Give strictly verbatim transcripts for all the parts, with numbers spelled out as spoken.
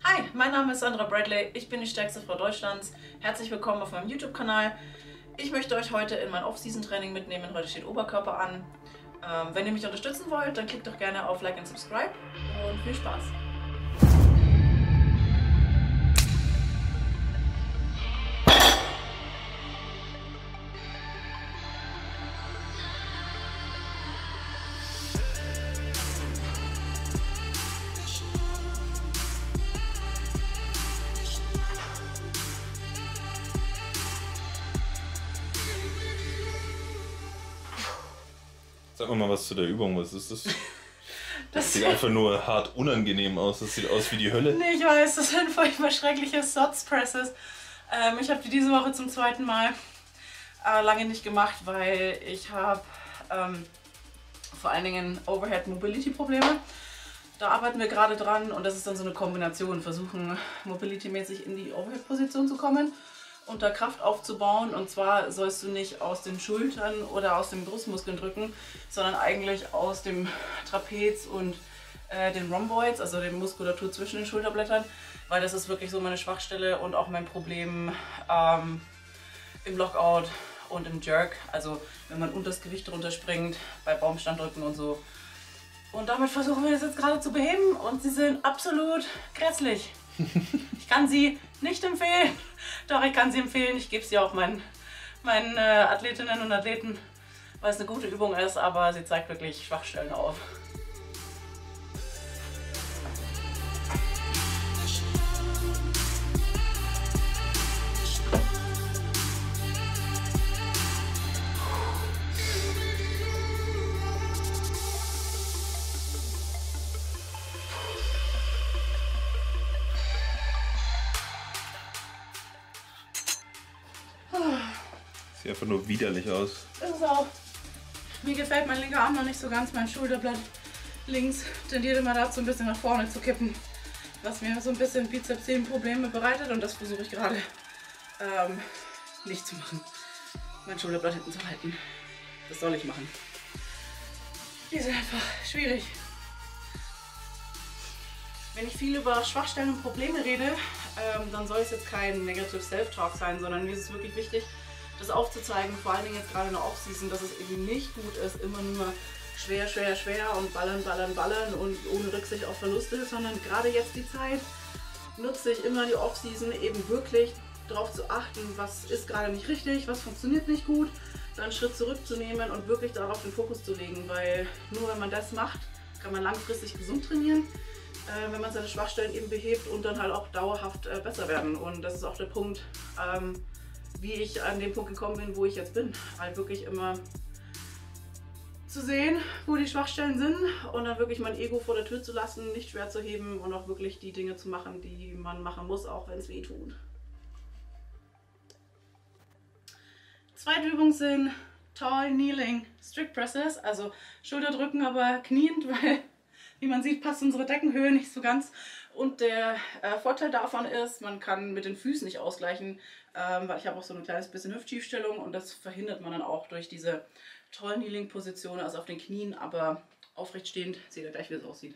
Hi, mein Name ist Sandra Bradley, ich bin die stärkste Frau Deutschlands. Herzlich willkommen auf meinem YouTube-Kanal. Ich möchte euch heute in mein Off-Season-Training mitnehmen. Heute steht Oberkörper an. Ähm, wenn ihr mich unterstützen wollt, dann klickt doch gerne auf Like und Subscribe und viel Spaß! Sag mal was zu der Übung, was ist das? Das, das sieht einfach nur hart unangenehm aus, das sieht aus wie die Hölle. Nee, ich weiß, das sind furchtbar schreckliche Sots Presses. Ähm, ich habe die diese Woche zum zweiten Mal äh, lange nicht gemacht, weil ich habe ähm, vor allen Dingen Overhead Mobility Probleme. Da arbeiten wir gerade dran und das ist dann so eine Kombination, versuchen Mobility-mäßig in die Overhead-Position zu kommen und da Kraft aufzubauen, und zwar sollst du nicht aus den Schultern oder aus den Brustmuskeln drücken, sondern eigentlich aus dem Trapez und äh, den Rhomboids, also der Muskulatur zwischen den Schulterblättern, weil das ist wirklich so meine Schwachstelle und auch mein Problem ähm, im Lockout und im Jerk, also wenn man unter das Gewicht runterspringt, bei Baumstanddrücken und so. Und damit versuchen wir das jetzt gerade zu beheben und sie sind absolut grässlich. Ich kann sie nicht empfehlen, doch ich kann sie empfehlen. Ich gebe sie auch meinen, meinen äh, Athletinnen und Athleten, weil es eine gute Übung ist, aber sie zeigt wirklich Schwachstellen auf. Sieht einfach nur widerlich aus. Das ist auch. Mir gefällt mein linker Arm noch nicht so ganz, mein Schulterblatt links tendiert immer dazu, ein bisschen nach vorne zu kippen, was mir so ein bisschen Bizeps-Probleme bereitet, und das versuche ich gerade ähm, nicht zu machen. Mein Schulterblatt hinten zu halten. Das soll ich machen. Die sind einfach schwierig. Wenn ich viel über Schwachstellen und Probleme rede, ähm, dann soll es jetzt kein Negative Self-Talk sein, sondern mir ist es wirklich wichtig, das aufzuzeigen, vor allen Dingen jetzt gerade in der Off-Season, dass es eben nicht gut ist, immer nur schwer, schwer, schwer und ballern, ballern, ballern und ohne Rücksicht auf Verluste, sondern gerade jetzt die Zeit nutze ich immer die Off-Season eben wirklich darauf zu achten, was ist gerade nicht richtig, was funktioniert nicht gut, dann einen Schritt zurückzunehmen und wirklich darauf den Fokus zu legen, weil nur wenn man das macht, kann man langfristig gesund trainieren, äh, wenn man seine Schwachstellen eben behebt und dann halt auch dauerhaft äh, besser werden. Und das ist auch der Punkt, ähm, wie ich an den Punkt gekommen bin, wo ich jetzt bin. Halt wirklich immer zu sehen, wo die Schwachstellen sind und dann wirklich mein Ego vor der Tür zu lassen, nicht schwer zu heben und auch wirklich die Dinge zu machen, die man machen muss, auch wenn es weh tut. Zweite Übung sind Tall Kneeling Strict Presses, also Schulterdrücken, aber kniend, weil, wie man sieht, passt unsere Deckenhöhe nicht so ganz. Und der äh, Vorteil davon ist, man kann mit den Füßen nicht ausgleichen, ähm, weil ich habe auch so ein kleines bisschen Hüftschiefstellung und das verhindert man dann auch durch diese Tall Kneeling Position, also auf den Knien, aber aufrecht stehend. Seht ihr gleich, wie es aussieht.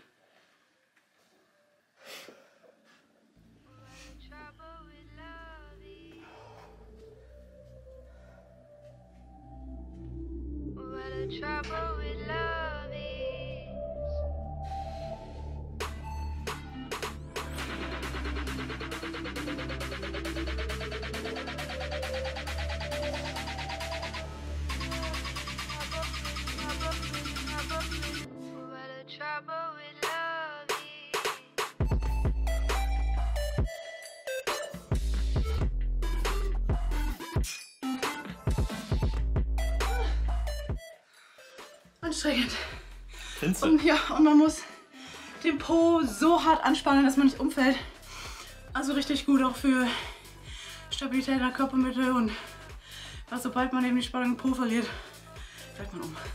Anstrengend. Findest du? Und, ja, und man muss den Po so hart anspannen, dass man nicht umfällt. Also richtig gut auch für Stabilität in der Körpermitte, und weil sobald man eben die Spannung im Po verliert, fällt man um.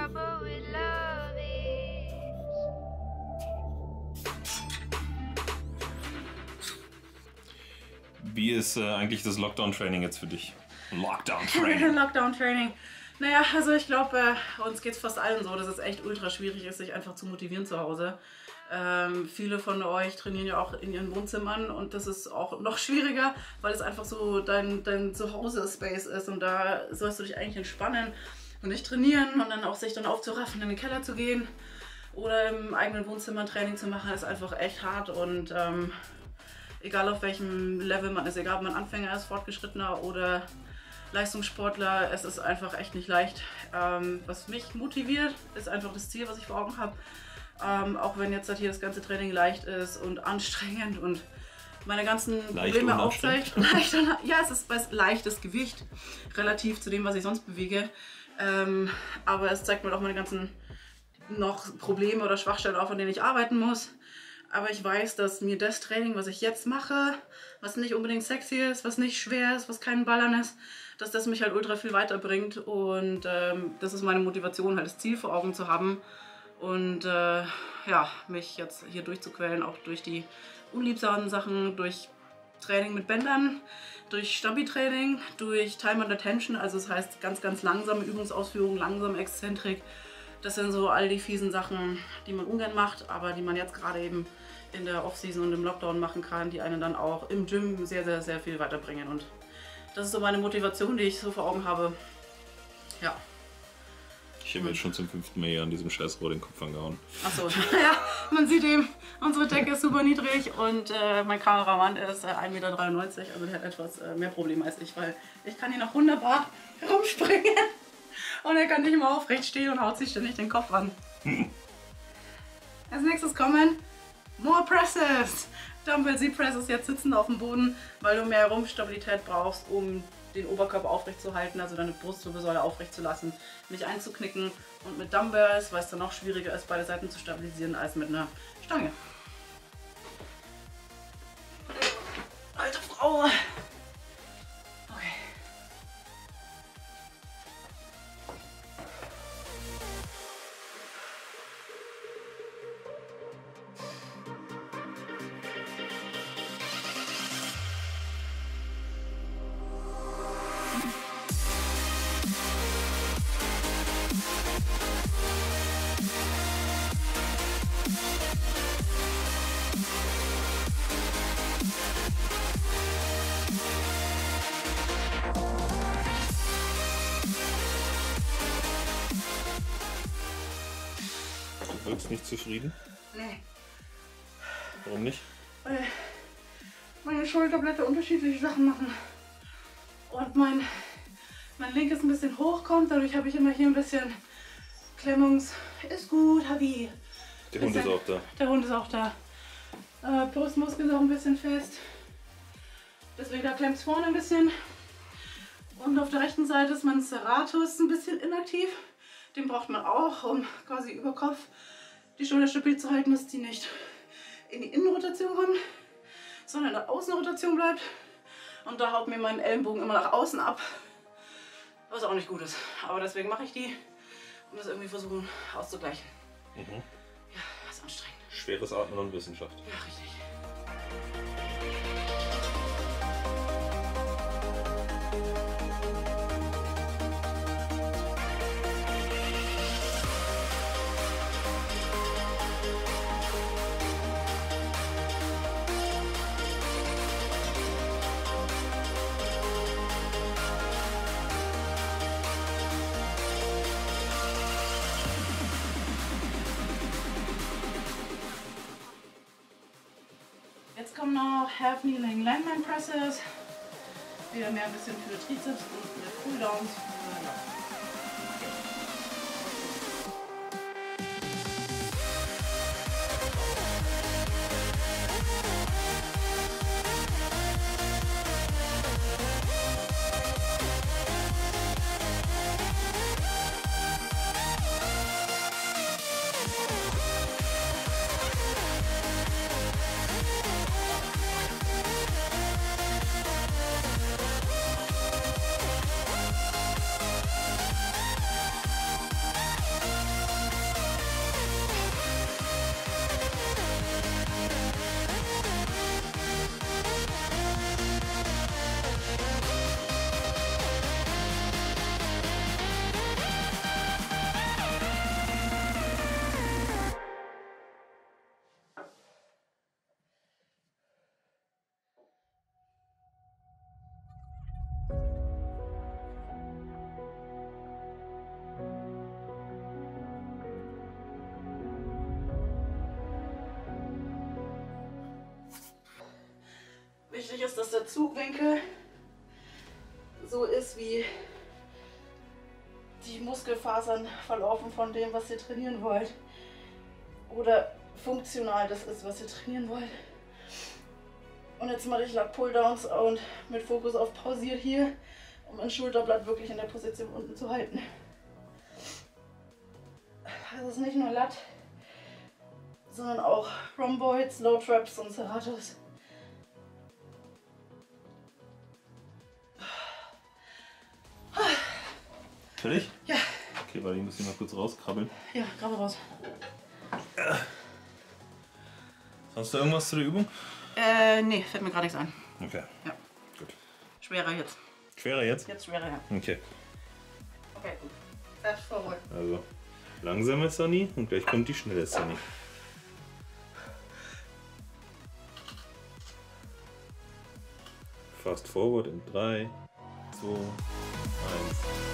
trouble with love is. Wie ist äh, eigentlich das Lockdown-Training jetzt für dich? Lockdown-Training. Lockdown-Training. Naja, also ich glaube, äh, uns geht es fast allen so, dass es echt ultra schwierig ist, sich einfach zu motivieren zu Hause. Ähm, viele von euch trainieren ja auch in ihren Wohnzimmern und das ist auch noch schwieriger, weil es einfach so dein, dein Zuhause-Space ist und da sollst du dich eigentlich entspannen und nicht trainieren und dann auch sich dann aufzuraffen, in den Keller zu gehen oder im eigenen Wohnzimmer ein Training zu machen, ist einfach echt hart und ähm, egal auf welchem Level man ist, egal ob man Anfänger ist, Fortgeschrittener oder Leistungssportler, es ist einfach echt nicht leicht. Ähm, was mich motiviert, ist einfach das Ziel, was ich vor Augen habe. Ähm, auch wenn jetzt halt hier das ganze Training leicht ist und anstrengend und meine ganzen Leicht Probleme und aufzeigt. Leicht und, ja, es ist ein leichtes Gewicht, relativ zu dem, was ich sonst bewege. Ähm, aber es zeigt mir auch meine ganzen noch Probleme oder Schwachstellen auf, an denen ich arbeiten muss. Aber ich weiß, dass mir das Training, was ich jetzt mache, was nicht unbedingt sexy ist, was nicht schwer ist, was kein Ballern ist, dass das mich halt ultra viel weiterbringt. Und ähm, das ist meine Motivation, halt das Ziel vor Augen zu haben. Und äh, ja, mich jetzt hier durchzuquälen, auch durch die unliebsamen Sachen, durch Training mit Bändern, durch Stabi-Training, durch Time and Attention, also das heißt ganz, ganz langsame Übungsausführung, langsame Exzentrik. Das sind so all die fiesen Sachen, die man ungern macht, aber die man jetzt gerade eben in der Off-Season und im Lockdown machen kann, die einen dann auch im Gym sehr, sehr, sehr viel weiterbringen. Und das ist so meine Motivation, die ich so vor Augen habe. Ja. Ich habe jetzt schon zum fünften Mal hier an diesem Scheißrohr den Kopf angehauen. Achso, ja, man sieht eben, unsere Decke ist super niedrig und äh, mein Kameramann ist äh, ein Meter dreiundneunzig, also der hat etwas äh, mehr Probleme als ich, weil ich kann hier noch wunderbar herumspringen und er kann nicht immer aufrecht stehen und haut sich ständig den Kopf an. Als nächstes kommen More Presses. Dumbbell Z-Presses jetzt sitzen auf dem Boden, weil du mehr Rumpfstabilität brauchst, um den Oberkörper aufrecht zu halten, also deine Brustwirbelsäule aufrecht zu lassen, nicht einzuknicken. Und mit Dumbbells, weil es dann noch schwieriger ist, beide Seiten zu stabilisieren als mit einer Stange. Alte Frau! Okay. Du wirkst nicht zufrieden? Nee. Warum nicht? Weil meine Schulterblätter unterschiedliche Sachen machen. Und mein, mein linkes ein bisschen hochkommt, dadurch habe ich immer hier ein bisschen Klemmungs... Ist gut, Habi. Der Hund ist auch da. Der Hund ist auch da. Äh, Brustmuskel ist auch ein bisschen fest. Deswegen da klemmt es vorne ein bisschen. Und auf der rechten Seite ist mein Serratus ein bisschen inaktiv. Den braucht man auch, um quasi über Kopf die Schulter stabil zu halten, dass die nicht in die Innenrotation kommt, sondern in der Außenrotation bleibt. Und da haut mir mein Ellenbogen immer nach außen ab, was auch nicht gut ist. Aber deswegen mache ich die, um das irgendwie versuchen auszugleichen. Mhm. Ja, das ist anstrengend. Schweres Atmen und Wissenschaft. Ja, richtig. Jetzt kommen noch Half Kneeling Landman Presses. Wieder mehr ein bisschen für Trizeps und für Cooldowns. wichtig ist, dass der Zugwinkel so ist, wie die Muskelfasern verlaufen von dem, was ihr trainieren wollt. Oder funktional das ist, was ihr trainieren wollt. Und jetzt mache ich Lat Pulldowns und mit Fokus auf pausiert hier, um mein Schulterblatt wirklich in der Position unten zu halten. Das ist nicht nur Lat, sondern auch Rhomboids, Low Traps und Serratos. Fertig? Ja. Okay, warte, ich muss hier mal kurz rauskrabbeln. Ja, gerade raus. Sonst noch irgendwas zu der Übung? Äh, nee, fällt mir gerade nichts ein. Okay. Ja. Gut. Schwerer jetzt. Schwerer jetzt? Jetzt schwerer, ja. Okay. Okay, gut. Fast forward. Also, langsame Sunny und gleich kommt die schnelle Sunny. Fast forward in drei, zwei, eins.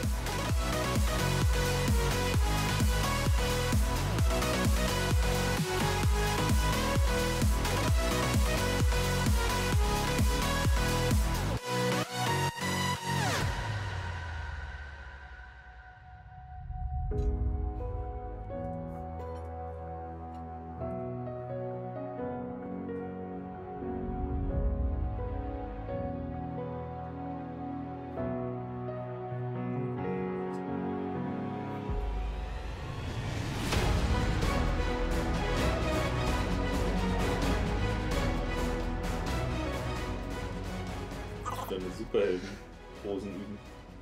Deine Superhelden-Posen üben.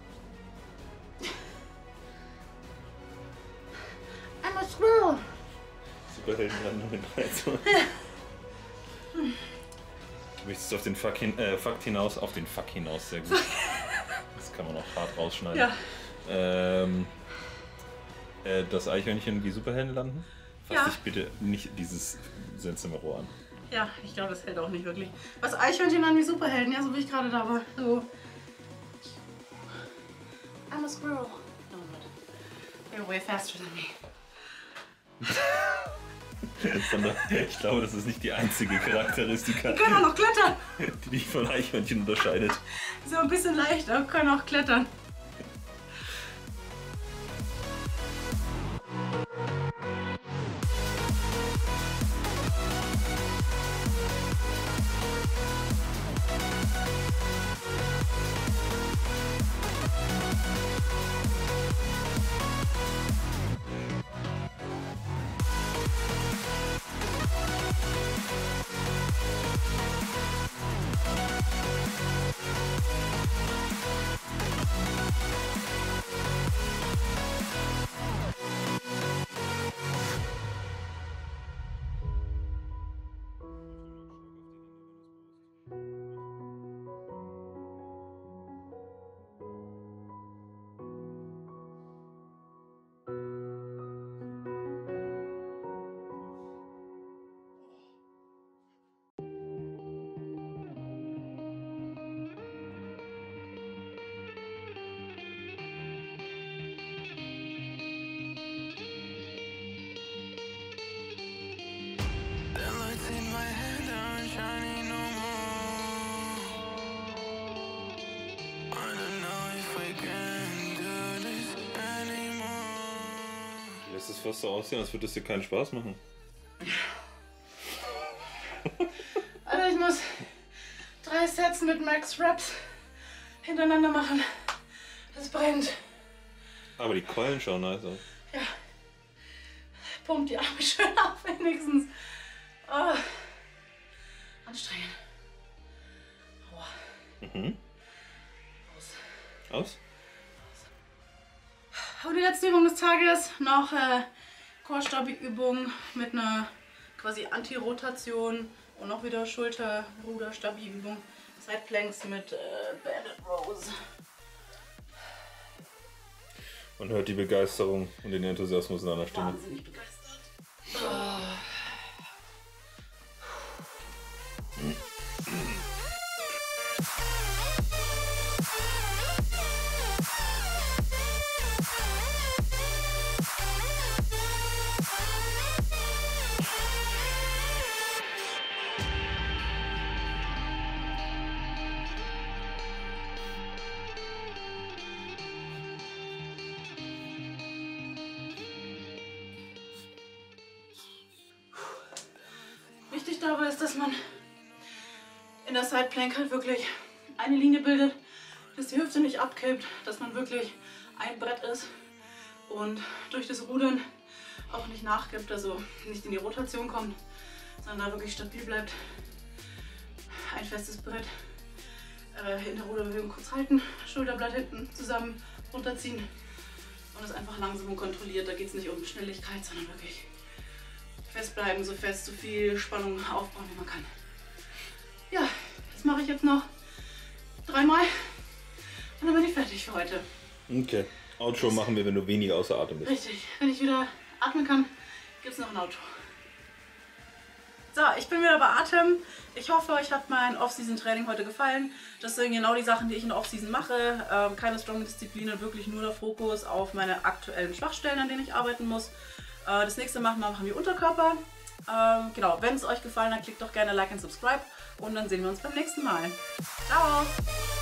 I'm a squirrel. Superheldenlandung in drei, zwei. Du möchtest auf den Fuck hin, äh, Fakt hinaus, auf den Fuck hinaus, sehr gut. Das kann man auch hart rausschneiden. Ja. Ähm, äh, das Eichhörnchen wie Superhelden landen? Fass Ja. dich bitte nicht dieses Sensomerohr an. Ja, ich glaube, das hält auch nicht wirklich. Was Eichhörnchen an wie Superhelden, ja, so wie ich gerade da war. So. I'm a squirrel. No, but you're way faster than me. Sondern ich glaube, das ist nicht die einzige Charakteristika, Die können auch noch klettern. die dich von Eichhörnchen unterscheidet. So ein bisschen leichter, können auch klettern. Lässt es fast so aussehen, als würde es dir keinen Spaß machen. Alter, ich muss drei Sets mit Max Reps hintereinander machen. Das brennt. Aber die Keulen schauen nice aus. Ja. Pumpt die Arme schön auf, wenigstens. Oh. Anstrengend. Aua. Mhm. Aus. Aus? Und die letzte Übung des Tages noch äh, Core-Stabi-Übung mit einer quasi Anti-Rotation und noch wieder Schulter-Ruder-Stabi-Übung. Side Planks mit äh, Banded Rows. Man hört die Begeisterung und den Enthusiasmus in einer Stimme. Wahnsinnig begeistert. Oh. habe, ist, dass man in der Side Plank halt wirklich eine Linie bildet, dass die Hüfte nicht abkippt, dass man wirklich ein Brett ist und durch das Rudern auch nicht nachgibt, also nicht in die Rotation kommt, sondern da wirklich stabil bleibt. Ein festes Brett äh, in der Ruderbewegung kurz halten, Schulterblatt hinten zusammen runterziehen und das einfach langsam und kontrolliert. Da geht es nicht um Schnelligkeit, sondern wirklich festbleiben, so fest, so viel Spannung aufbauen, wie man kann. Ja, das mache ich jetzt noch dreimal und dann bin ich fertig für heute. Okay. Outro machen wir, wenn du weniger außer Atem bist. Richtig. Wenn ich wieder atmen kann, gibt es noch ein Outro. So, ich bin wieder bei Atem. Ich hoffe, euch hat mein Off-Season-Training heute gefallen. Das sind genau die Sachen, die ich in der Off-Season mache. Ähm, keine Strong-Disziplinen, wirklich nur der Fokus auf meine aktuellen Schwachstellen, an denen ich arbeiten muss. Äh, das nächste Mal machen wir Unterkörper. Ähm, genau, wenn es euch gefallen hat, klickt doch gerne Like und Subscribe und dann sehen wir uns beim nächsten Mal. Ciao!